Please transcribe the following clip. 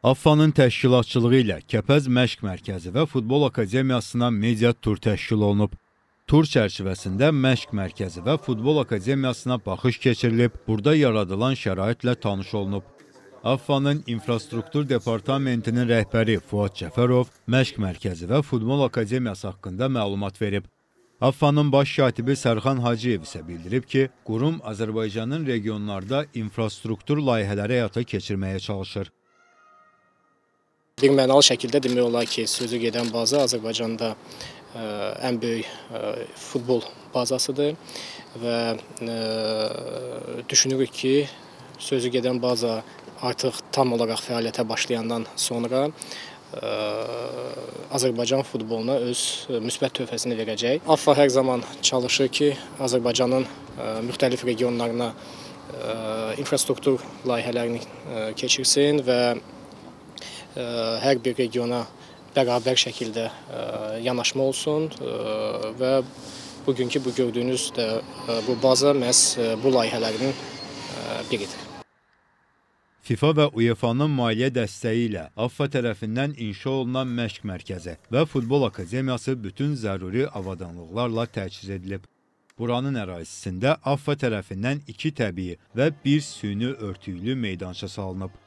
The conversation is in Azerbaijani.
AFFA-nın təşkilatçılığı ilə Kəpəz Məşq Mərkəzi və Futbol Akademiyasına media tur təşkil olunub. Tur çərçivəsində Məşq Mərkəzi və Futbol Akademiyasına baxış keçirilib, burada yaradılan şəraitlə tanış olunub. AFFA-nın İnfrastruktur Departamentinin rəhbəri Fuad Cəfərov Məşq Mərkəzi və Futbol Akademiyası haqqında məlumat verib. AFFA-nın baş katibi Sərxan Hacıyev isə bildirib ki, qurum Azərbaycanın regionlarda infrastruktur layihələri həyata keçirməyə çalışır. Bir mənalı şəkildə demək olar ki, sözü gedən baza Azərbaycanda ən böyük futbol bazasıdır və düşünürük ki, sözü gedən baza artıq tam olaraq fəaliyyətə başlayandan sonra Azərbaycan futboluna öz müsbət töhfəsini verəcək. AFFA hər zaman çalışır ki, Azərbaycanın müxtəlif regionlarına infrastruktur layihələrini keçirsin və hər bir regiona bərabər şəkildə yanaşma olsun və bugünkü bu gördüyünüz də bu baza məhz bu layihələrin biridir. FIFA və UEFA-nın maliyyə dəstəyi ilə AFFA tərəfindən inşa olunan məşq mərkəzi və Futbol Akademiyası bütün zəruri avadanlıqlarla təchiz edilib. Buranın ərazisində AFFA tərəfindən 2 təbii və 1 süni örtüklü meydança salınıb.